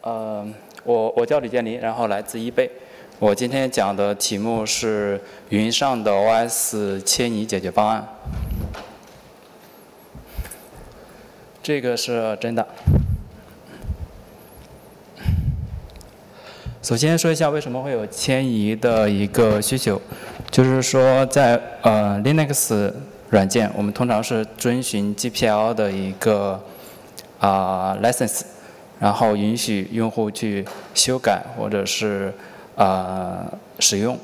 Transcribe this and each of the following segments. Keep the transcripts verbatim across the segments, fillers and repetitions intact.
呃，我我叫李建林，然后来自易贝。我今天讲的题目是云上的 O S 迁移解决方案。这个是真的。首先说一下为什么会有迁移的一个需求，就是说在呃 Linux 软件，我们通常是遵循 G P L 的一个啊、呃、license， 然后允许用户去修改或者是啊、呃、使用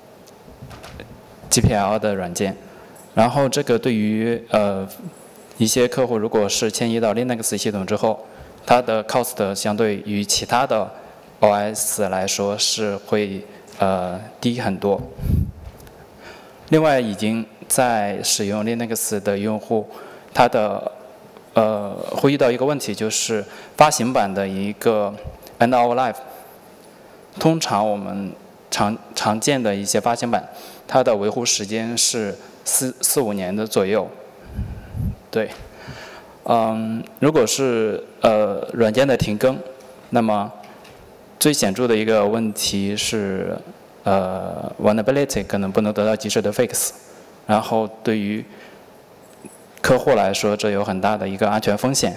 G P L 的软件，然后这个对于呃一些客户如果是迁移到 Linux 系统之后，它的 cost 相对于其他的 O S 来说是会呃低很多。另外，已经在使用 Linux 的用户，他的呃会遇到一个问题，就是发行版的一个 end of life。通常我们常常见的一些发行版，它的维护时间是四四五年的左右。对，嗯，如果是呃软件的停更，那么最显著的一个问题是，呃 vulnerability 可能不能得到及时的 fix， 然后对于客户来说，这有很大的一个安全风险。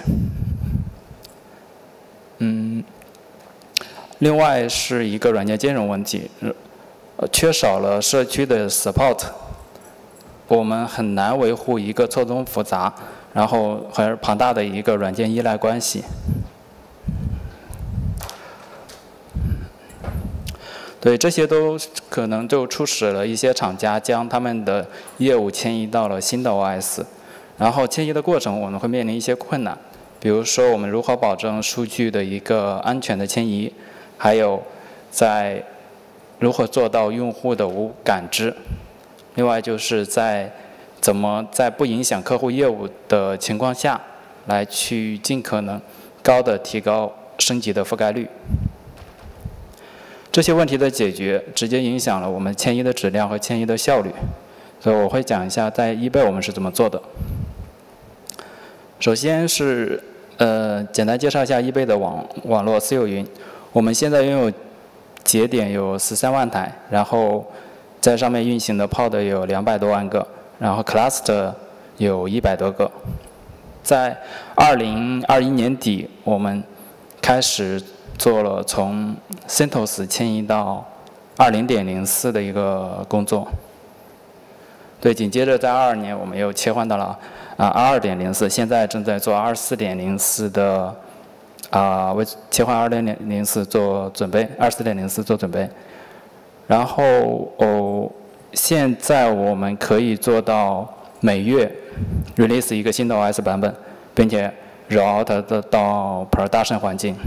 嗯，另外是一个软件兼容问题，呃，缺少了社区的 support， 我们很难维护一个错综复杂，然后很庞大的一个软件依赖关系。对，这些都可能就促使了一些厂家将他们的业务迁移到了新的 O S， 然后迁移的过程我们会面临一些困难，比如说我们如何保证数据的一个安全的迁移，还有在如何做到用户的无感知，另外就是在怎么在不影响客户业务的情况下，来去尽可能高的提高升级的覆盖率。这些问题的解决，直接影响了我们迁移的质量和迁移的效率。所以我会讲一下在易贝我们是怎么做的。首先是呃简单介绍一下易贝的网网络私有云。我们现在拥有节点有十三万台，然后在上面运行的 pod 有两百多万个，然后 cluster 有一百多个。在二零二一年底，我们开始做了从 CentOS 迁移到 二零点零四 的一个工作。对，紧接着在二二年我们又切换到了啊 二二点零四， 现在正在做 二四点零四 的啊为切换 二零点零四 做准备 ，二四点零四 做准备。然后哦，现在我们可以做到每月 release 一个新的 O S 版本，并且 roll out 的到 production 环境。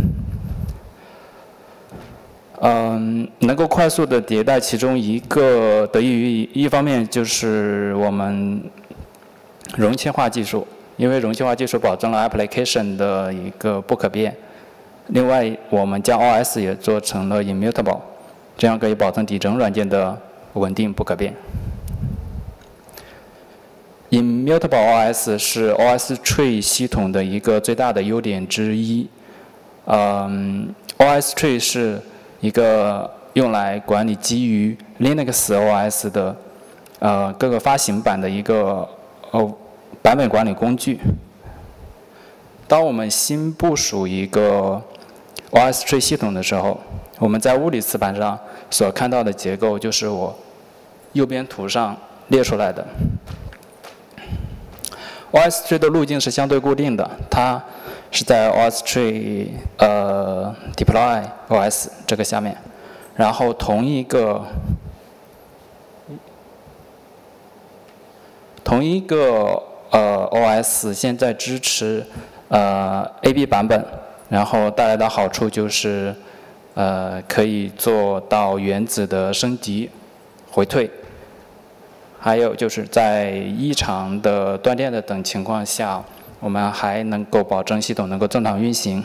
嗯，能够快速的迭代，其中一个得益于一方面就是我们容器化技术，因为容器化技术保证了 application 的一个不可变。另外，我们将 O S 也做成了 immutable， 这样可以保证底层软件的稳定不可变。immutable O S 是 O S Tree 系统的一个最大的优点之一。嗯 ，O S Tree 是一个用来管理基于 Linux O S 的呃各个发行版的一个哦版本管理工具。当我们新部署一个 O S Tree 系统的时候，我们在物理磁盘上所看到的结构就是我右边图上列出来的。O S Tree 的路径是相对固定的，它是在 O S Tree 呃 deploy O S 这个下面，然后同一个同一个呃 O S 现在支持呃 A B 版本，然后带来的好处就是呃可以做到原子的升级回退。还有就是在异常的断电的等情况下，我们还能够保证系统能够正常运行。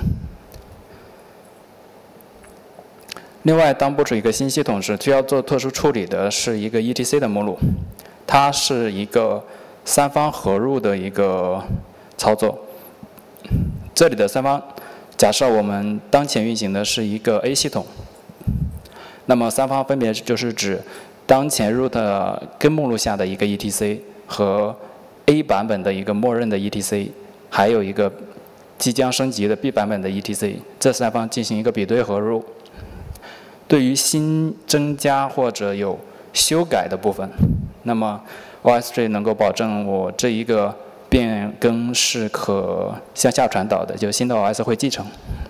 另外，当部署一个新系统时，需要做特殊处理的是一个 E T C 的目录，它是一个三方合入的一个操作。这里的三方假设我们当前运行的是一个 A 系统，那么三方分别就是指当前 root 根目录下的一个 E T C 和 A 版本的一个默认的 E T C， 还有一个即将升级的 B 版本的 E T C， 这三方进行一个比对合入。对于新增加或者有修改的部分，那么 O S Tree 能够保证我这一个变更是可向下传导的，就新的 O S 会继承。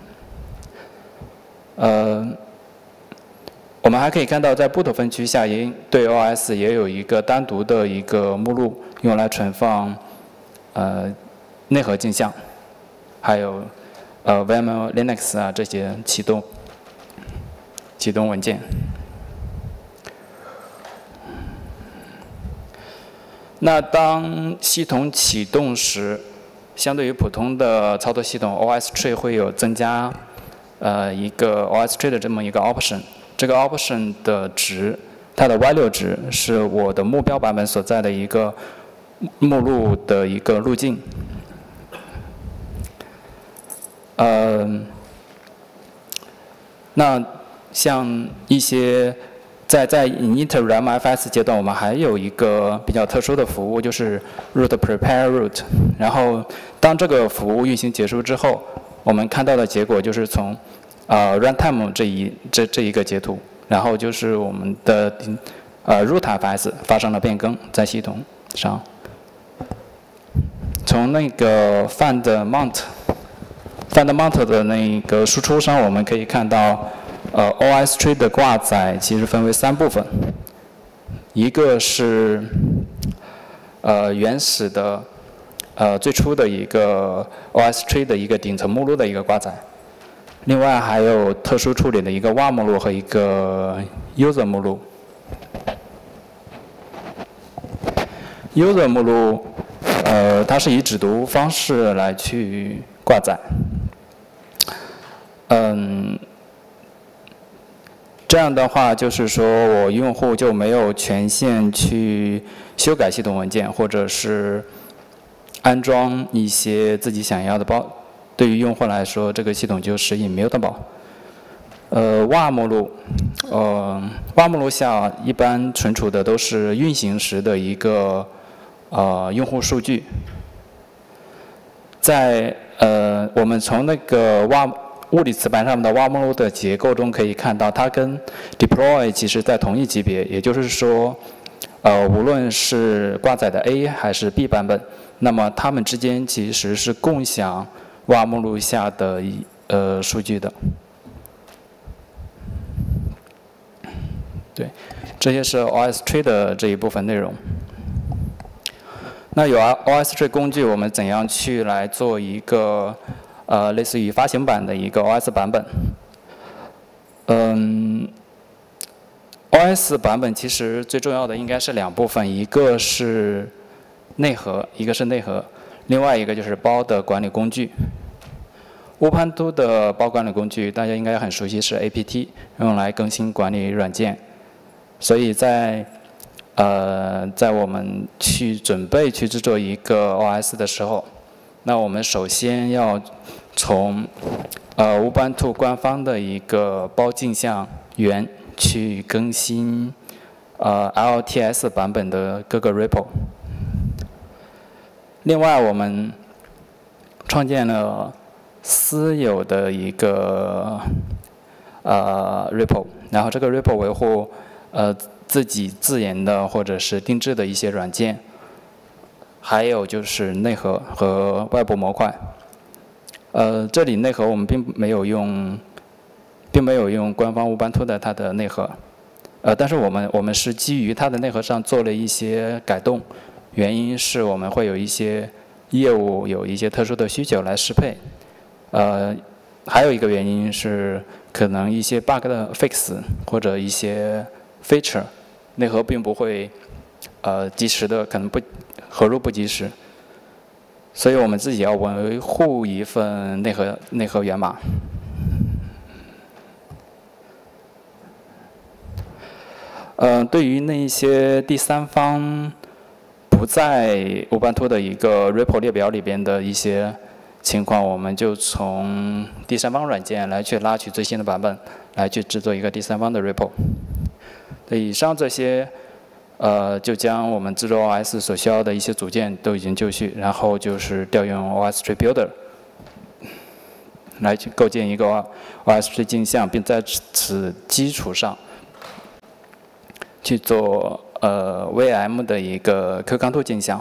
呃，我们还可以看到，在 boot 分区下也对 O S 也有一个单独的一个目录，用来存放呃内核镜像，还有呃 V M L Linux 啊这些启动启动文件。那当系统启动时，相对于普通的操作系统 ，O S Tree 会有增加呃一个 O S Tree 的这么一个 option。这个 option 的值，它的 value 值是我的目标版本所在的一个目录的一个路径。呃，那像一些在在 init ramfs 阶段，我们还有一个比较特殊的服务，就是 root prepare root。然后当这个服务运行结束之后，我们看到的结果就是从呃 runtime 这一这这一个截图，然后就是我们的呃 rootfs 发生了变更，在系统上。从那个 find mount find mount 的那个输出上，我们可以看到。呃 ，O S Tree 的挂载其实分为三部分，一个是呃原始的呃最初的一个 O S Tree 的一个顶层目录的一个挂载，另外还有特殊处理的一个 var 目录和一个 user 目录。user 目录呃它是以只读方式来去挂载，嗯。这样的话，就是说我用户就没有权限去修改系统文件，或者是安装一些自己想要的包。对于用户来说，这个系统就是 immutable。呃 ，var 目录，呃 var 目录下一般存储的都是运行时的一个呃用户数据。在呃，我们从那个 var物理磁盘上面的 var 目录的结构中可以看到，它跟 deploy 其实在同一级别，也就是说，呃，无论是挂载的 A 还是 B 版本，那么它们之间其实是共享 var 目录下的呃数据的。对，这些是 O S Tree 的这一部分内容。那有 O S Tree 工具，我们怎样去来做一个呃，类似于发行版的一个 O S 版本。嗯 ，O S 版本其实最重要的应该是两部分，一个是内核，一个是内核，另外一个就是包的管理工具。Ubuntu 的包管理工具大家应该很熟悉，是 A P T， 用来更新管理软件。所以在呃，在我们去准备去制作一个 O S 的时候，那我们首先要从呃 Ubuntu 官方的一个包镜像源去更新呃 L T S 版本的各个 repo。另外，我们创建了私有的一个呃 repo， 然后这个 repo 维护呃自己自研的或者是定制的一些软件。还有就是内核和外部模块，呃，这里内核我们并没有用，并没有用官方 Ubuntu 的它的内核，呃，但是我们我们是基于它的内核上做了一些改动，原因是我们会有一些业务有一些特殊的需求来适配，呃，还有一个原因是可能一些 bug 的 fix 或者一些 feature， 内核并不会呃及时的可能不。合入不及时，所以我们自己要维护一份内核内核源码。呃，对于那一些第三方不在 Ubuntu 的一个 repo 列表里边的一些情况，我们就从第三方软件来去拉取最新的版本，来去制作一个第三方的 repo。对，以上这些，呃，就将我们制作 O S 所需要的一些组件都已经就绪，然后就是调用 O S Tree Builder 来去构建一个 O S Tree 镜像，并在此基础上去做呃 V M 的一个 Q 康图镜像。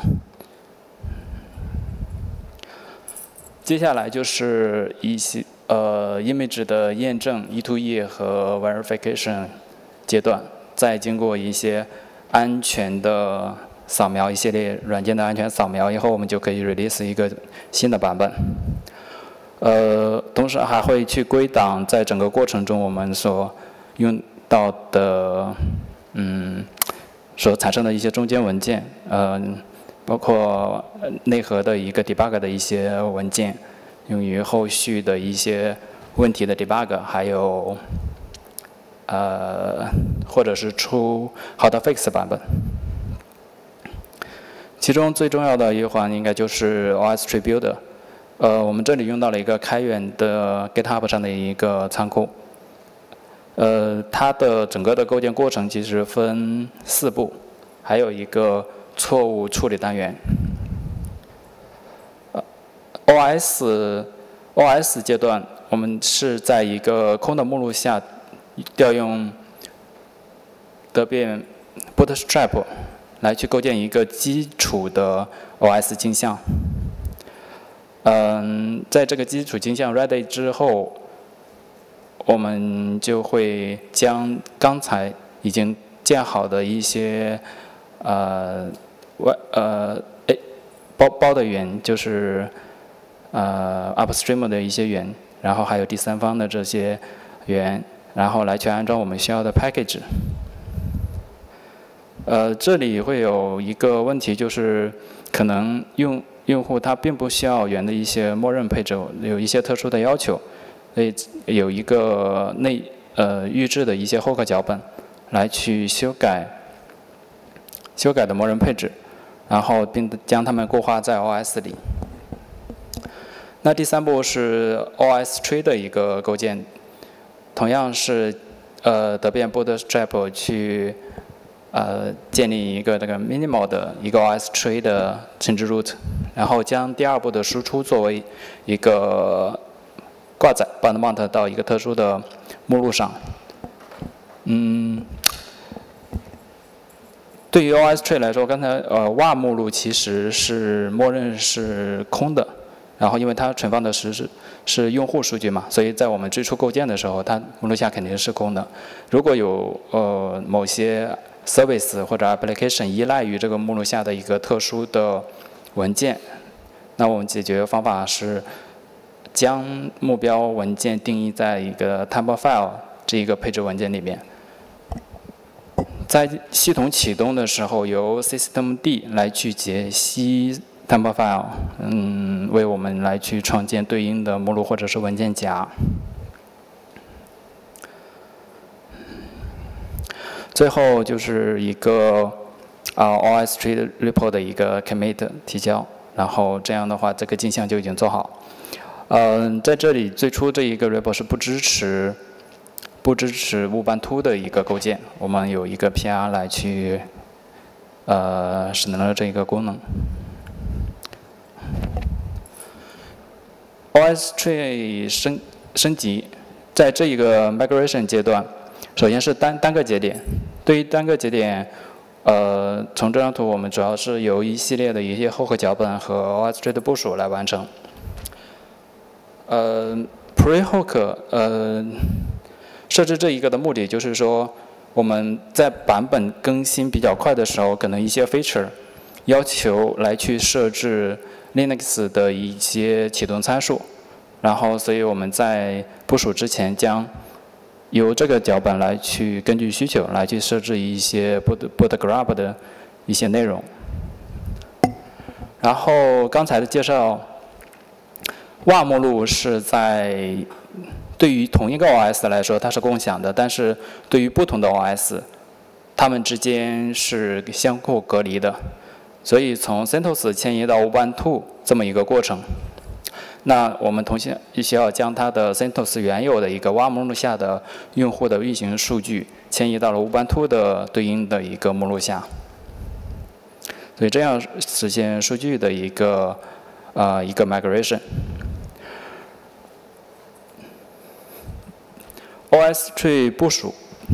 接下来就是一些呃 image 的验证 E to E 和 verification 阶段，再经过一些安全的扫描，一系列软件的安全扫描以后，我们就可以 release 一个新的版本。呃，同时还会去归档在整个过程中我们所用到的嗯所产生的一些中间文件，呃。包括内核的一个 debug 的一些文件，用于后续的一些问题的 debug， 还有呃或者是出 hotfix 版本。其中最重要的一环应该就是 O S Tree Builder。呃，我们这里用到了一个开源的 GitHub 上的一个仓库。呃，它的整个的构建过程其实分四步，还有一个错误处理单元。呃 O S O S 阶段，我们是在一个空的目录下调用德变 Bootstrap 来去构建一个基础的 O S 镜像。嗯，在这个基础镜像 ready 之后，我们就会将刚才已经建好的一些呃外呃诶包包的源，就是呃 upstream 的一些源，然后还有第三方的这些源，然后来去安装我们需要的 package。呃，这里会有一个问题，就是可能用用户他并不需要源的一些默认配置，有一些特殊的要求，所以有一个内呃预置的一些后课脚本来去修改修改的默认配置，然后并将它们固化在 O S 里。那第三步是 O S Tree 的一个构建，同样是呃德变 Bootstrap 去呃建立一个这个 minimal 的一个 O S Tree 的 change root， 然后将第二步的输出作为一个挂载 bound mount 到一个特殊的目录上。嗯，对于 O S Tree 来说，刚才呃 var 目录其实是默认是空的，然后因为它存放的是是是用户数据嘛，所以在我们最初构建的时候，它目录下肯定是空的。如果有呃某些 service 或者 application 依赖于这个目录下的一个特殊的文件，那我们解决方法是将目标文件定义在一个 temp file 这一个配置文件里面。在系统启动的时候，由 systemd 来去解析 temp file， 嗯，为我们来去创建对应的目录或者是文件夹。最后就是一个啊 O S Tree repo 的一个 commit 提交，然后这样的话，这个镜像就已经做好。嗯，在这里最初这一个 repo 是不支持。不支持乌班图的一个构建，我们有一个 P R 来去呃使能了这一个功能。O S Tree 升升级，在这一个 migration 阶段，首先是单单个节点。对于单个节点，呃，从这张图我们主要是由一系列的一些后课脚本和 O S Tree 的部署来完成。呃 ，pre-hook 呃。设置这一个的目的就是说，我们在版本更新比较快的时候，可能一些 feature 要求来去设置 Linux 的一些启动参数，然后所以我们在部署之前将由这个脚本来去根据需求来去设置一些 boot bootgrab 的一些内容。然后刚才的介绍 var 目录是在对于同一个 O S 来说，它是共享的，但是对于不同的 O S， 它们之间是相互隔离的。所以从 CentOS 迁移到 Ubuntu 这么一个过程， 那我们同时需要将它的 CentOS 原有的一个 W A R 目录下的用户的运行数据迁移到了 Ubuntu 的对应的一个目录下，所以这样实现数据的一个呃一个 migration。O S Tree 部署，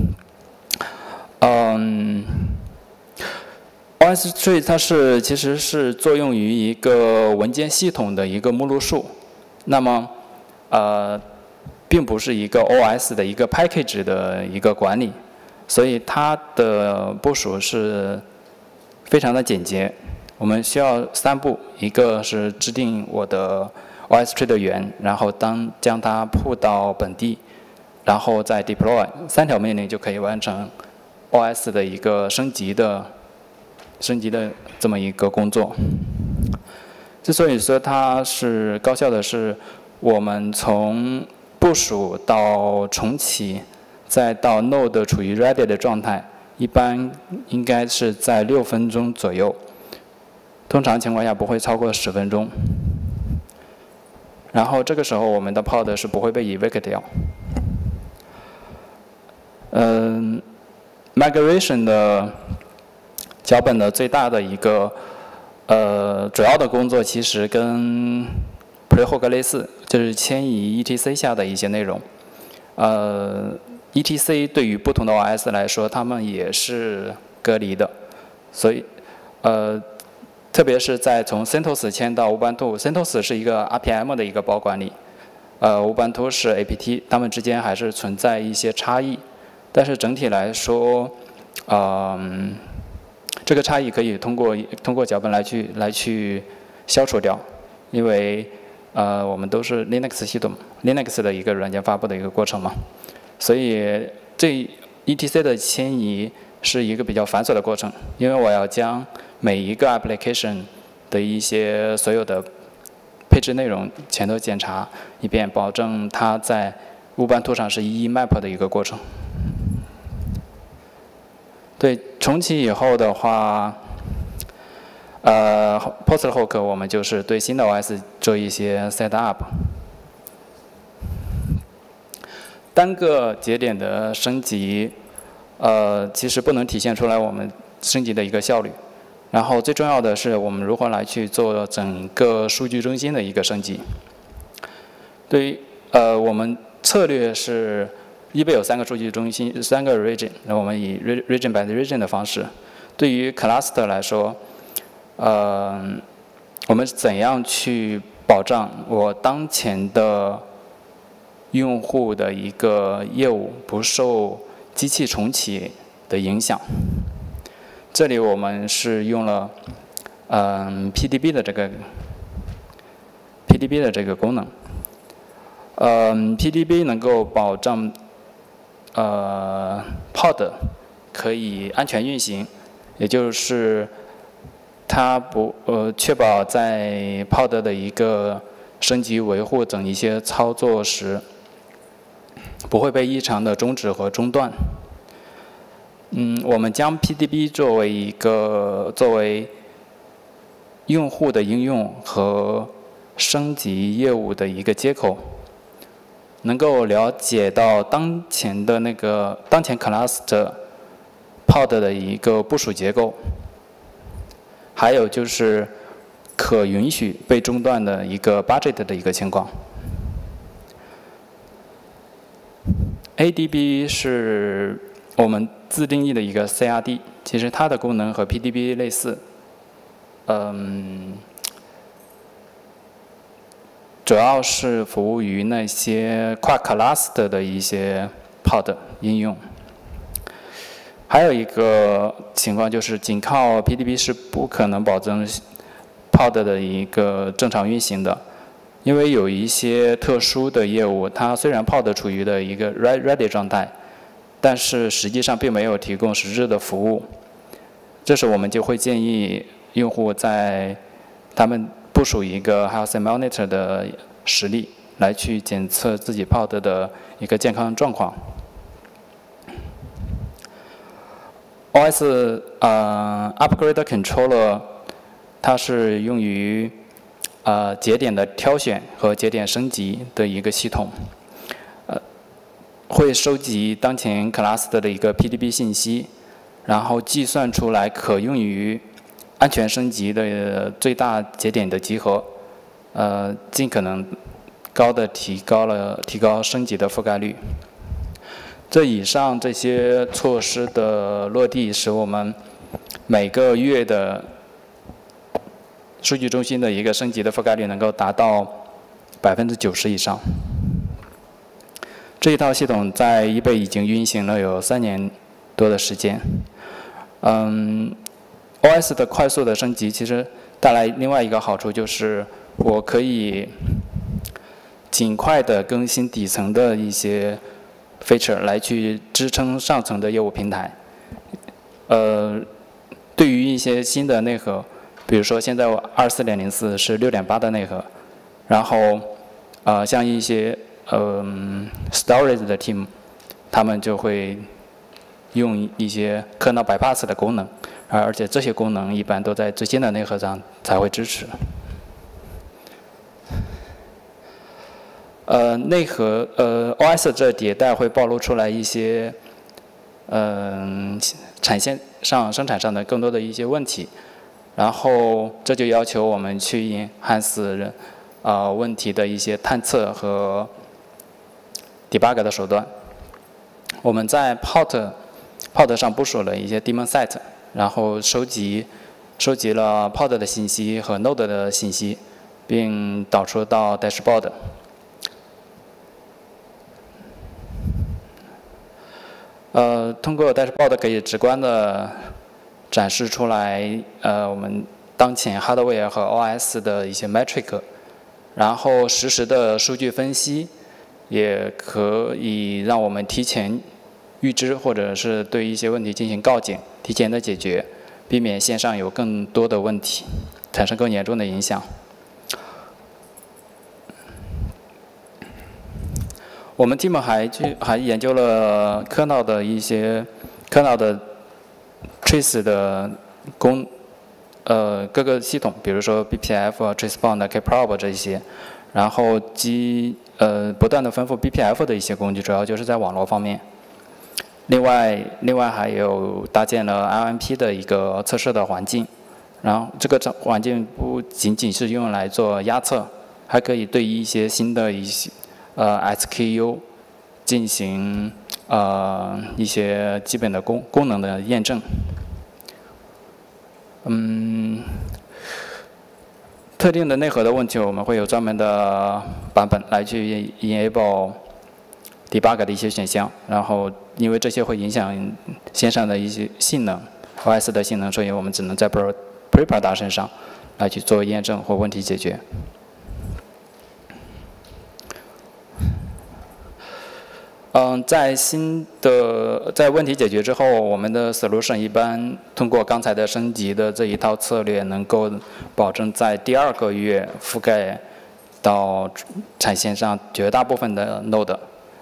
嗯。O S Tree 它是其实是作用于一个文件系统的一个目录树，那么呃，并不是一个 O S 的一个 package 的一个管理，所以它的部署是非常的简洁。我们需要三步，一个是制定我的 O S Tree 的源，然后当将它铺到本地，然后再 deploy， 三条命令就可以完成 O S 的一个升级的。升级的这么一个工作。之所以说它是高效的是，我们从部署到重启，再到 Node 处于 ready 的状态，一般应该是在六分钟左右，通常情况下不会超过十分钟。然后这个时候我们的 pod 是不会被 evict 掉。嗯 ，migration 的脚本的最大的一个呃主要的工作，其实跟 Prehook 类似，就是迁移 E T C 下的一些内容。呃 ，E T C 对于不同的 O S 来说，它们也是隔离的，所以呃，特别是在从 CentOS 迁到 Ubuntu，CentOS 是一个 R P M 的一个包管理，呃 ，Ubuntu 是 A P T， 它们之间还是存在一些差异，但是整体来说，嗯、呃。这个差异可以通过通过脚本来去来去消除掉，因为呃我们都是 Linux 系统 ，Linux 的一个软件发布的一个过程嘛，所以这 E T C 的迁移是一个比较繁琐的过程，因为我要将每一个 application 的一些所有的配置内容全都检查一遍，保证它在 Ubuntu 上是一一 map 的一个过程。对，重启以后的话，呃 ，Post-hook 我们就是对新的 O S 做一些 set up。单个节点的升级，呃，其实不能体现出来我们升级的一个效率。然后最重要的是，我们如何来去做整个数据中心的一个升级。对于呃，我们策略是。E B 有三个数据中心，三个 region， 那我们以 region by region 的方式。对于 cluster 来说，呃，我们怎样去保障我当前的用户的一个业务不受机器重启的影响？这里我们是用了嗯、呃、P D B 的这个 P D B 的这个功能。嗯、呃、，P D B 能够保障。呃 ，pod 可以安全运行，也就是它不呃确保在 pod 的一个升级、维护等一些操作时，不会被异常的终止和中断。嗯，我们将 P D B 作为一个作为用户的应用和升级业务的一个接口。能够了解到当前的那个当前 cluster pod 的一个部署结构，还有就是可允许被中断的一个 budget 的一个情况。A D B 是我们自定义的一个 C R D， 其实它的功能和 P D B 类似，嗯。主要是服务于那些跨 cluster 的一些 pod 应用。还有一个情况就是，仅靠 P D B 是不可能保证 pod 的一个正常运行的，因为有一些特殊的业务，它虽然 pod 处于的一个 ready 状态，但是实际上并没有提供实质的服务。这时我们就会建议用户在他们部署一个 Health Monitor 的实例，来去检测自己 pod 的一个健康状况。O S 呃 Upgrade Controller 它是用于呃节点的挑选和节点升级的一个系统，呃，会收集当前 cluster 的一个 P D B 信息，然后计算出来可用于安全升级的最大节点的集合，呃，尽可能高的提高了提高升级的覆盖率。这以上这些措施的落地，使我们每个月的数据中心的一个升级的覆盖率能够达到百分之九十以上。这一套系统在eBay已经运行了有三年多的时间。嗯 ，O S 的快速的升级其实带来另外一个好处就是，我可以尽快的更新底层的一些 feature 来去支撑上层的业务平台。呃，对于一些新的内核，比如说现在二十四点零四是六点八的内核，然后呃像一些嗯、呃、storage 的 team， 他们就会用一些kernel bypass 的功能，而且这些功能一般都在最新的内核上才会支持。呃，内核呃 O S 这迭代会暴露出来一些嗯、呃、产线上生产上的更多的一些问题，然后这就要求我们去 enhance 呃问题的一些探测和 debug 的手段。我们在 Pod Pod 上部署了一些 daemon set， 然后收集收集了 Pod 的信息和 Node 的信息，并导出到 dashboard。呃，通过 dashboard 可以直观的展示出来，呃，我们当前 hardware 和 O S 的一些 metric， 然后实时的数据分析，也可以让我们提前预知或者是对一些问题进行告警，提前的解决，避免线上有更多的问题产生更严重的影响。我们 team 还去还研究了 kernel 的一些 kernel 的 trace 的功呃各个系统，比如说 B P F、Tracebound、Kprobe 这些，然后基呃不断的丰富 B P F 的一些工具，主要就是在网络方面。另外另外还有搭建了 L M P 的一个测试的环境，然后这个环境不仅仅是用来做压测，还可以对一些新的一些呃 S K U 进行呃一些基本的功功能的验证。嗯，特定的内核的问题，我们会有专门的版本来去 enable debug 的一些选项，然后因为这些会影响线上的一些性能 ，O S 的性能，所以我们只能在 pre-production 上来去做验证或问题解决。嗯，在新的在问题解决之后，我们的 solution 一般通过刚才的升级的这一套策略，能够保证在第二个月覆盖到产线上绝大部分的 node。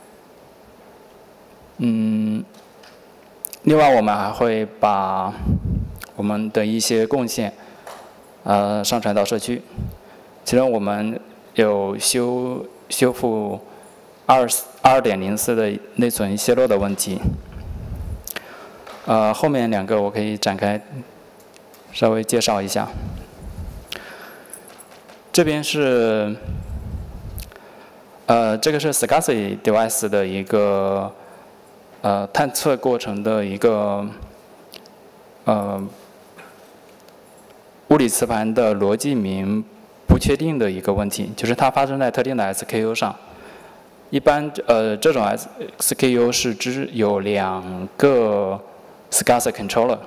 嗯，另外我们还会把我们的一些贡献，呃，上传到社区。其中我们有修修复二二点零四的内存泄露的问题。呃，后面两个我可以展开稍微介绍一下。这边是，呃，这个是 SCSI device 的一个呃探测过程的一个呃物理磁盘的逻辑名不确定的一个问题，就是它发生在特定的 S K U 上。一般呃这种 S K U 是只有两个 SCSI controller，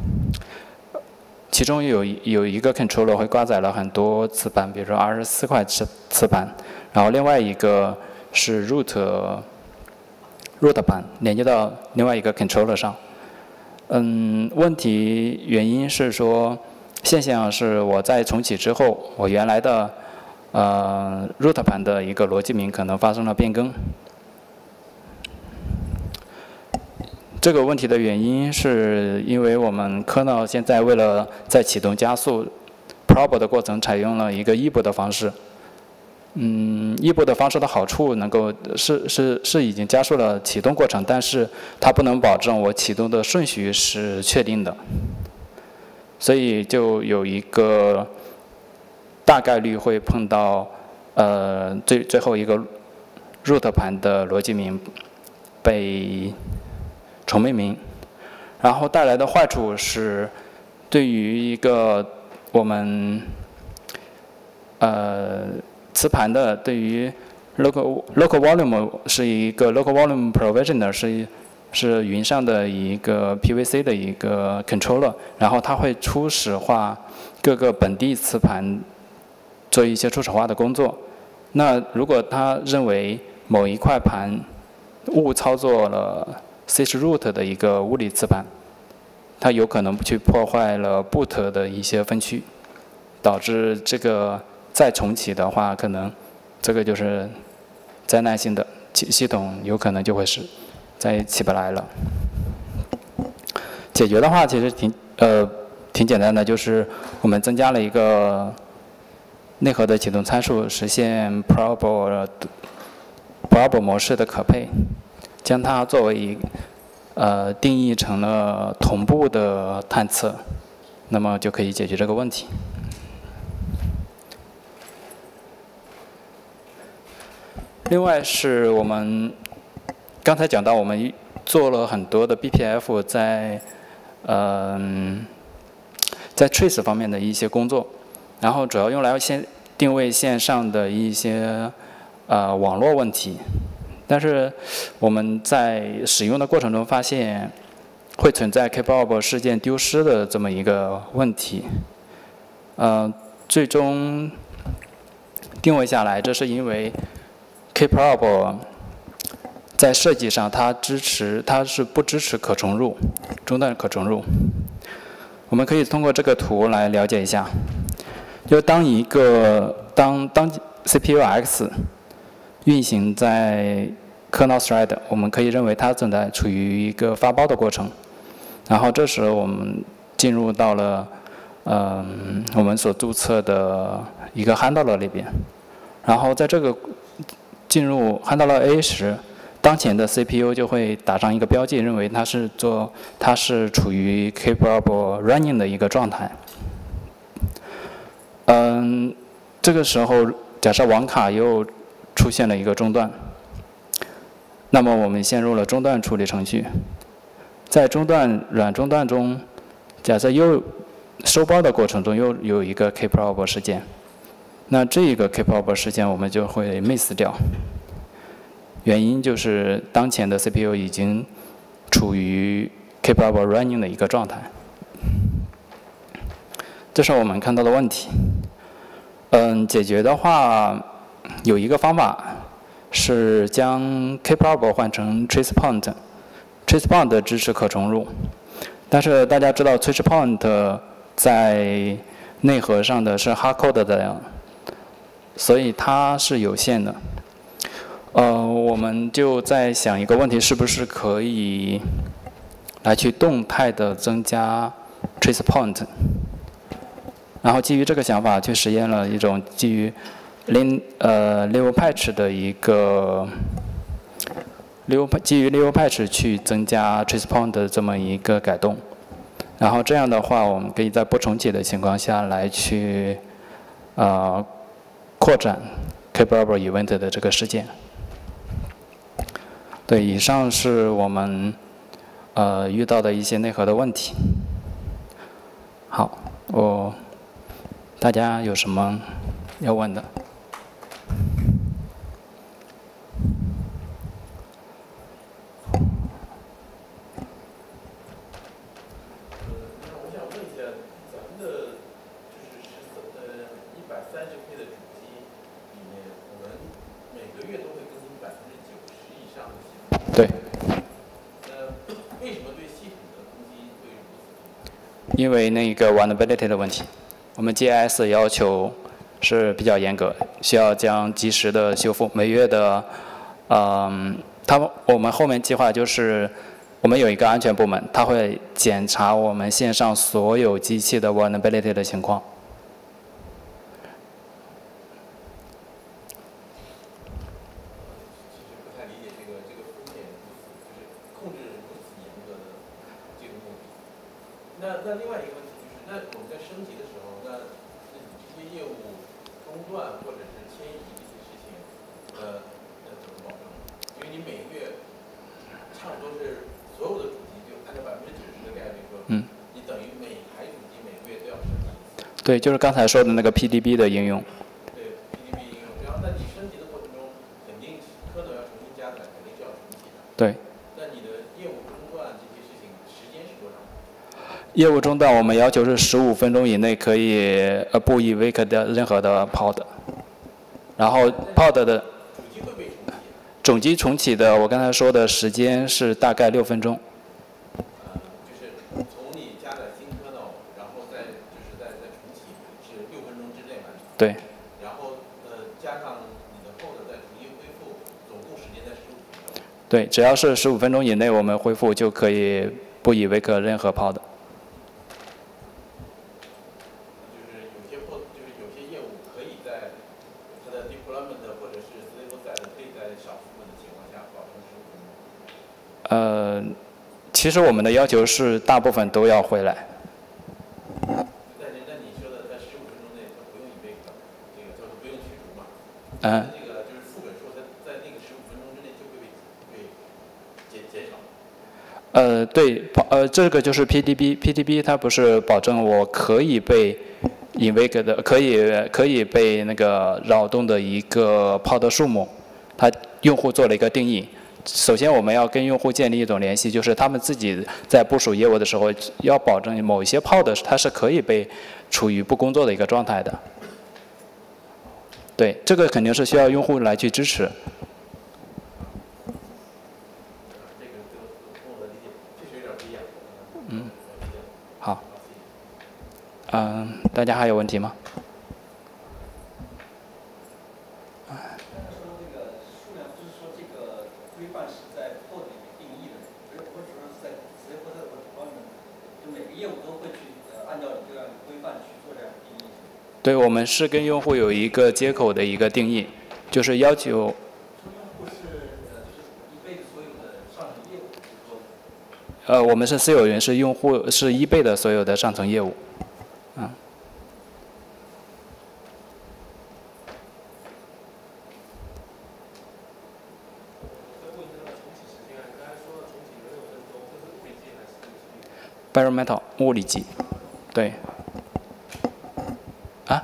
其中有有一个 controller 会挂载了很多磁盘，比如说二十四块磁磁盘，然后另外一个是 root root 盘连接到另外一个 controller 上。嗯，问题原因是说，现象是我在重启之后，我原来的呃 root 盘的一个逻辑名可能发生了变更。这个问题的原因是因为我们 kernel 现在为了在启动加速 probe 的过程采用了一个异步的方式。嗯，异步的方式的好处能够是是是已经加速了启动过程，但是它不能保证我启动的顺序是确定的，所以就有一个大概率会碰到呃最最后一个 root 盘的逻辑名被重命名，然后带来的坏处是对于一个我们呃磁盘的对于 local local volume 是一个 local volume provisioner 是是云上的一个 P V C 的一个 controller， 然后它会初始化各个本地磁盘做一些初始化的工作。那如果他认为某一块盘误操作了 sysroot 的一个物理磁盘，它有可能去破坏了 boot 的一些分区，导致这个再重启的话，可能这个就是灾难性的，系系统有可能就会是再起不来了。解决的话其实挺呃挺简单的，就是我们增加了一个内核的启动参数，实现 probe probe 模式的可配，将它作为一呃定义成了同步的探测，那么就可以解决这个问题。另外是我们刚才讲到，我们做了很多的 B P F 在嗯、呃、在 trace 方面的一些工作，然后主要用来线定位线上的一些呃网络问题，但是我们在使用的过程中发现会存在 K-probe 事件丢失的这么一个问题，呃，最终定位下来，这是因为 K-probe 在设计上它支持，它是不支持可重入，中断可重入。我们可以通过这个图来了解一下，就当一个当当 C P U X 运行在 kernel thread， 我们可以认为它正在处于一个发包的过程，然后这时候我们进入到了嗯、呃、我们所注册的一个 handler 里边，然后在这个进入 handler A 时，当前的 C P U 就会打上一个标记，认为它是做它是处于 K-probe running 的一个状态。嗯，这个时候假设网卡又出现了一个中断，那么我们陷入了中断处理程序。在中断软中断中，假设又收包的过程中又有一个 K-probe 事件，那这个 K-probe 事件我们就会 miss 掉。原因就是当前的 C P U 已经处于 K-probe running 的一个状态，这是我们看到的问题。嗯，解决的话有一个方法是将 K-probe 换成 trace point。trace point 支持可重入，但是大家知道 trace point 在内核上的是 hard code 的，所以它是有限的。呃，我们就在想一个问题，是不是可以来去动态的增加 trace point， 然后基于这个想法去实验了一种基于 lin 呃 level patch 的一个 level 基于 level patch 去增加 trace point 的这么一个改动，然后这样的话，我们可以在不重启的情况下来去呃扩展 K-probe event 的这个事件。对，以上是我们呃遇到的一些内核的问题。好，我大家有什么要问的？对。 为什么对系统的攻击会如此？ 因为那个 vulnerability 的问题，我们 G I S 要求是比较严格，需要将及时的修复，每月的，嗯，他我们后面计划就是我们有一个安全部门，他会检查我们线上所有机器的 vulnerability 的情况， 那那另外一个问题就是，那我们在升级的时候，那那你这些业务中断或者是迁移这些事情，呃，呃怎么保证？因为你每个月差不多是所有的主机就按照百分之九十的概率说，嗯，你等于每台主机每个月都要升级。 对，就是刚才说的那个 P D B 的应用。 对 P D B 应用，然后在你升级的过程中，肯定可能要重新加载，肯定是要重启的。 对。 那你的业务中断这些事情时间是多长？ 业务中断我们要求是十五分钟以内可以呃不以 wake 的任何的 pod， 然后 pod 的主机会被重启。 总机重启的，我刚才说的时间是大概六分钟。 呃，就是从你加载新 kernel， 然后再就是再再重启是六分钟之内完成。 对。 然后呃加上你的 pod 再重新恢复，总共时间在十五分钟。 对，只要是十五分钟以内我们恢复就可以不以 wake 任何 pod。呃，其实我们的要求是大部分都要回来。 那那你说的在十五分钟内，它不用以这个，这个就是不用驱逐嘛？ 嗯。 那个就是副本说它在那个十五分钟之内就会被被减减少。 呃，对，呃，这个就是 P D B，P D B 它不是保证我可以被 invoke 的，可以可以被那个扰动的一个 pod 数目，它用户做了一个定义。首先，我们要跟用户建立一种联系，就是他们自己在部署业务的时候，要保证某一些 pod 它是可以被处于不工作的一个状态的。对，这个肯定是需要用户来去支持。嗯，好。嗯，大家还有问题吗？对，我们是跟用户有一个接口的一个定义，就是要求。呃，我们是私有云，是用户是一倍的所有的上层业务，嗯。bare metal 物理级，对。啊？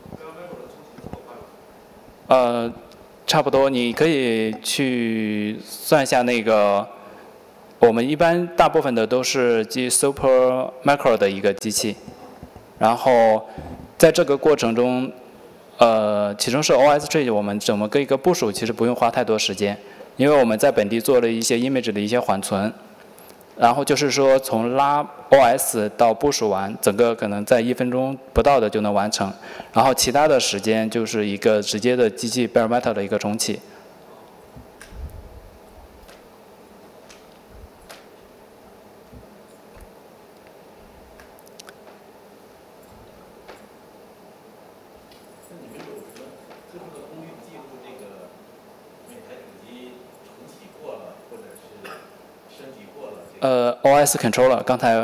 呃，差不多，你可以去算一下那个，我们一般大部分的都是基于 Super Micro 的一个机器，然后在这个过程中，呃，其中是 O S Tree， 我们怎么个一个部署，其实不用花太多时间，因为我们在本地做了一些 image 的一些缓存。然后就是说，从拉 O S 到部署完，整个可能在一分钟不到的就能完成。然后其他的时间就是一个直接的机器 bare metal 的一个重启。 那你们有什么特殊的工具记录这个每台主机重启过了，或者是升级过了？ 呃 ，O S controller 刚才，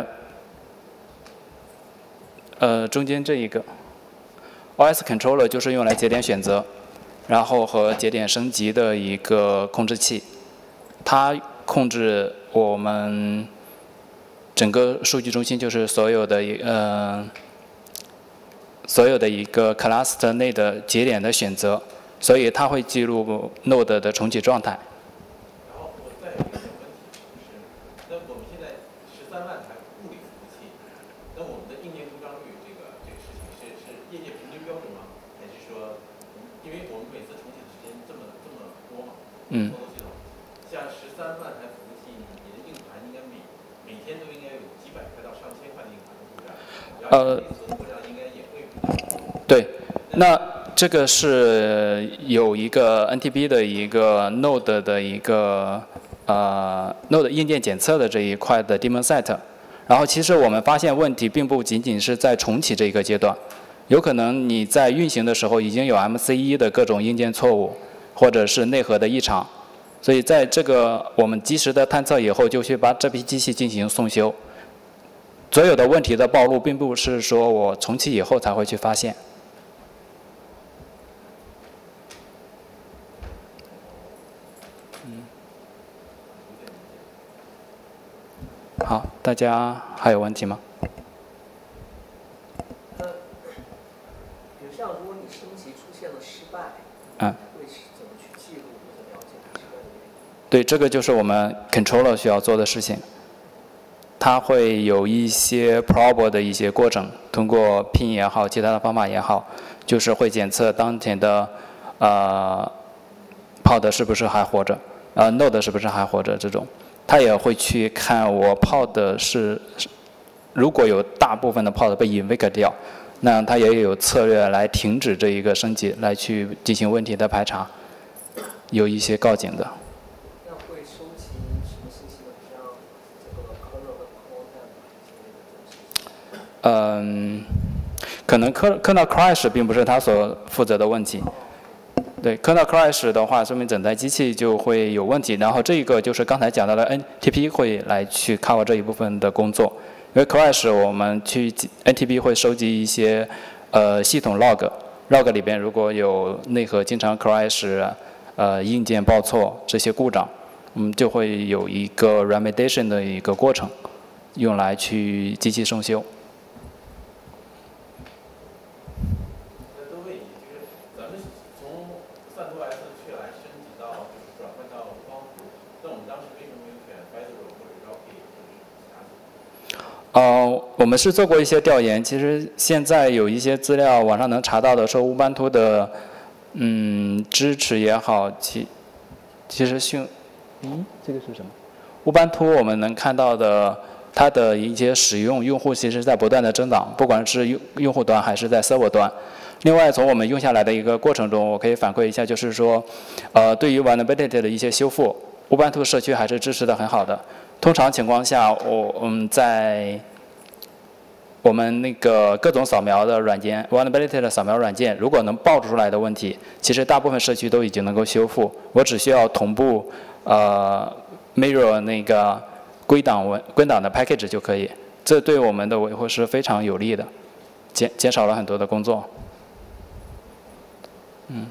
呃，中间这一个 O S controller 就是用来节点选择，然后和节点升级的一个控制器，它控制我们整个数据中心，就是所有的一呃所有的一个 cluster 内的节点的选择，所以它会记录 node 的重启状态。 然后我再有一个问题，就是那我们现在十三万台物理服务器，那我们的硬件故障率这个这个事情是是业界平均标准吗？还是说，因为我们每次重启的时间这么这么多嘛， 嗯。 操作系统，像十三万台服务器，你你的硬盘应该每每天都应该有几百块到上千块的硬盘的故障，然后内存故障应该也会比较多。 对，那这个是有一个 N T B 的一个 Node 的一个呃 Node 硬件检测的这一块的 daemon set， 然后其实我们发现问题并不仅仅是在重启这一个阶段，有可能你在运行的时候已经有 M C E 的各种硬件错误，或者是内核的异常，所以在这个我们及时的探测以后，就去把这批机器进行送修。 所有的问题的暴露，并不是说我重启以后才会去发现。嗯。好，大家还有问题吗？ 呃，比如像如果你升级出现了失败， 嗯。 会怎么去记录或者了解失败的原因？ 对，这个就是我们 controller 需要做的事情。它会有一些 probe 的一些过程，通过 pin 也好，其他的方法也好，就是会检测当前的呃 pod 是不是还活着，呃 node 是不是还活着这种。它也会去看我 pod 是，如果有大部分的 pod 被 evict 掉，那它也有策略来停止这一个升级，来去进行问题的排查，有一些告警的。 那会收集什么信息呢？像这个 kernel 的 call time 之类的东西。 嗯，可能 kernel crash 并不是它所负责的问题。对 kernel crash 的话，说明整台机器就会有问题。然后这一个就是刚才讲到的 N T P 会来去 cover 这一部分的工作。因为 crash 我们去 N T P 会收集一些呃系统 log，log 里边如果有内核经常 crash， 呃硬件报错这些故障，我们就会有一个 remediation 的一个过程，用来去机器送修。呃，我们是做过一些调研，其实现在有一些资料网上能查到的，说乌班图的嗯支持也好，其其实训，嗯，这个是什么？乌班图我们能看到的，它的一些使用用户其实在不断的增长，不管是用用户端还是在 server 端。另外，从我们用下来的一个过程中，我可以反馈一下，就是说，呃，对于 vulnerability 的一些修复，乌班图社区还是支持的很好的。通常情况下，我嗯在我们那个各种扫描的软件 vulnerability 的扫描软件，如果能爆出来的问题，其实大部分社区都已经能够修复。我只需要同步呃 mirror 那个归档文归档的 package 就可以，这对我们的维护是非常有利的，减减少了很多的工作。嗯。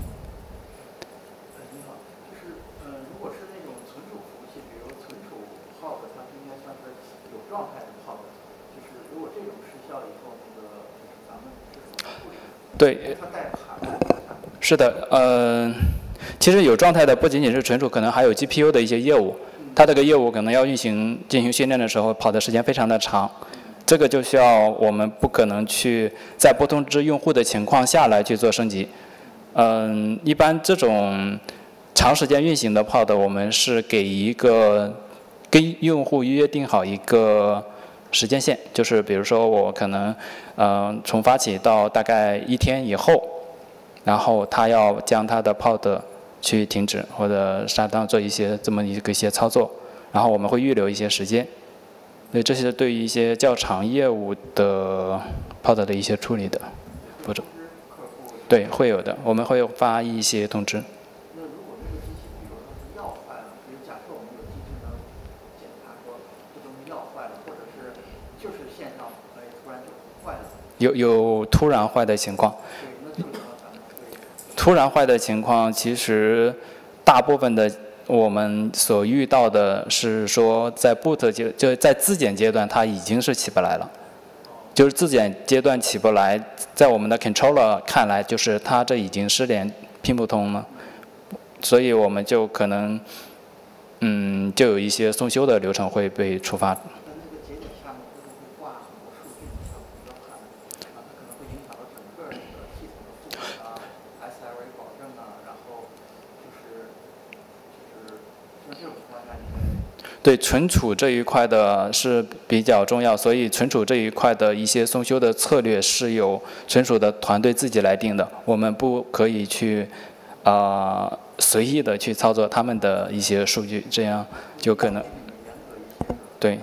你好，就是嗯，如果是那种存储服务器，比如存储 pod，它是应该算是有状态的 pod，就是如果这种失效以后，那个就是咱们是怎么处理的？ 对。 它带卡的。 是的，呃，其实有状态的不仅仅是存储，可能还有 G P U 的一些业务，它这个业务可能要运行进行训练的时候，跑的时间非常的长。这个就需要我们不可能去在不通知用户的情况下来去做升级。嗯，一般这种长时间运行的 pod， 我们是给一个跟用户约定好一个时间线，就是比如说我可能嗯从发起到大概一天以后，然后他要将他的 pod 去停止或者杀档做一些这么一个一些操作，然后我们会预留一些时间。对，这是对于一些较长业务的 pod 的一些处理的步骤。对，会有的，我们会发一些通知。 那如果这个机器，比如说是药坏了，比如假设我们有机器能检查说这东西药坏了，或者是就是线上哎突然就坏了。 有有突然坏的情况。 对，那这种情况咱们会。 突然坏的情况，其实大部分的我们所遇到的是说，在 boot 阶就在自检阶段，它已经是起不来了。就是自检阶段起不来，在我们的 controller 看来，就是它这已经失联拼不通了，所以我们就可能，嗯，就有一些送修的流程会被触发。 那那个节点下面会不会挂很多数据？像比如说盘，啊，它可能会影响到整个那个系统的复审啊、S L A 保证啊，然后就是就是像这种情况下，你会。 对存储这一块的是比较重要，所以存储这一块的一些送修的策略是由存储的团队自己来定的，我们不可以去啊、呃、随意的去操作他们的一些数据，这样就可能对。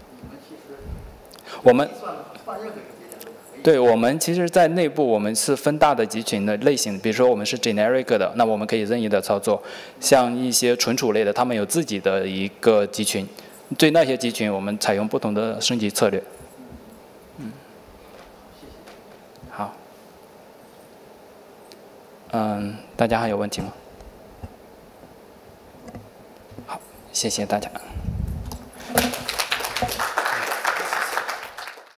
我们对我们其实，在内部我们是分大的集群的类型，比如说我们是 generic 的，那我们可以任意的操作。像一些存储类的，他们有自己的一个集群，对那些集群我们采用不同的升级策略。 嗯， 嗯， 谢谢。 好。嗯，大家还有问题吗？好，谢谢大家。